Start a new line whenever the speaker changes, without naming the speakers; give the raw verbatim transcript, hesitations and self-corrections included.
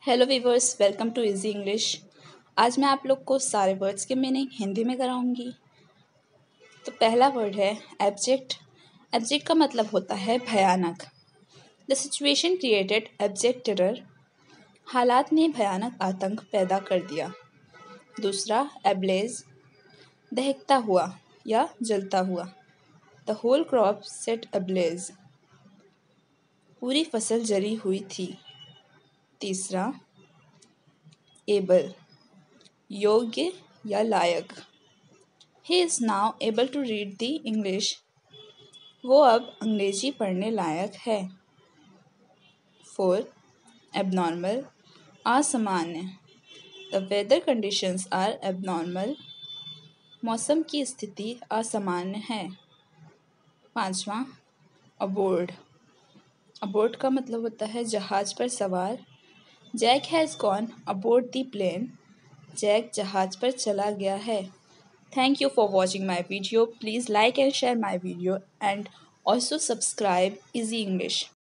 Hello viewers, welcome to easy English. आज मैं आप लोग को सारे वर्ड्स के मीनिंग हिंदी में कराऊंगी। तो पहला वर्ड है एब्जेक्ट। एब्जेक्ट का मतलब होता है भयानक। The situation created abject terror. हालात ने भयानक आतंक पैदा कर दिया। दूसरा एब्लेज, दहकता हुआ या जलता हुआ। The whole crop set ablaze, पूरी फसल जली हुई थी। तीसरा एबल, योग्य या लायक। He is now able to read the English, वो अब अंग्रेजी पढ़ने लायक है। फोर्थ एबनॉर्मल, असामान्य। The weather conditions are abnormal, मौसम की स्थिति असामान्य है। पांचवा अबोर्ड। अबोर्ड का मतलब होता है जहाज पर सवार। Jack has gone aboard the plane, Jack जहाज पर चला गया है। Thank you for watching my video. Please like and share my video and also subscribe Easy English.